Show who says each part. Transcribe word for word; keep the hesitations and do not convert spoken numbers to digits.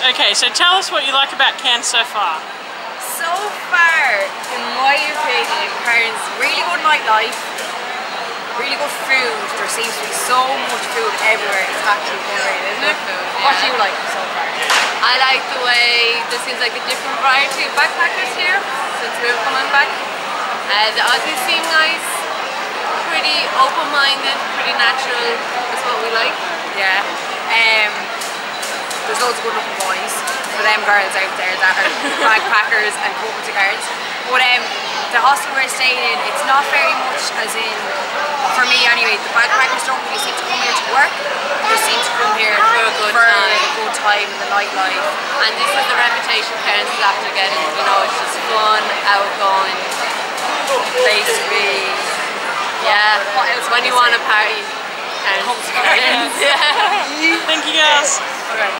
Speaker 1: Okay, so tell us what you like about Cairns so far.
Speaker 2: So far, in my opinion, Cairns, really good nightlife, really good food. There seems to be so much food everywhere. It's actually great, isn't it?
Speaker 3: Food, yeah.
Speaker 2: What do you like so far?
Speaker 3: I like the way there seems like a different variety of backpackers here since we're coming back. Uh, the Aussies seem nice, pretty open-minded, pretty natural. That's what we like.
Speaker 2: Yeah. Um, there's loads of good looking boys for them girls out there that are backpackers and come to Cairns. But um, the hostel we're staying in, it's not very much as in, for me anyway, the backpackers don't really seem to come here to work. They seem to come here
Speaker 3: For a good
Speaker 2: for
Speaker 3: time.
Speaker 2: a good time in the nightlife.
Speaker 3: And this is the reputation Cairns is after getting. You know, it's just fun, outgoing, place to be. Yeah,
Speaker 2: What else
Speaker 3: when
Speaker 2: would
Speaker 3: you
Speaker 2: you
Speaker 3: want
Speaker 2: say?
Speaker 3: to party, Cairns.
Speaker 2: Come to Cairns.
Speaker 3: Yeah.
Speaker 1: Thank you guys.
Speaker 2: Okay.